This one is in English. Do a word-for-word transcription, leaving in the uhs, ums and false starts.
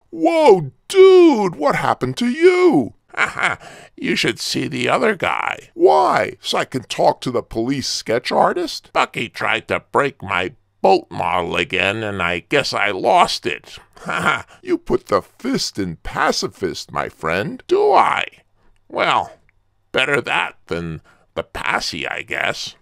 Whoa, dude, what happened to you? Haha, you should see the other guy. Why? So I can talk to the police sketch artist? Bucky tried to break my boat model again, and I guess I lost it. Haha, you put the fist in pacifist, my friend. Do I? Well, better that than the passy, I guess.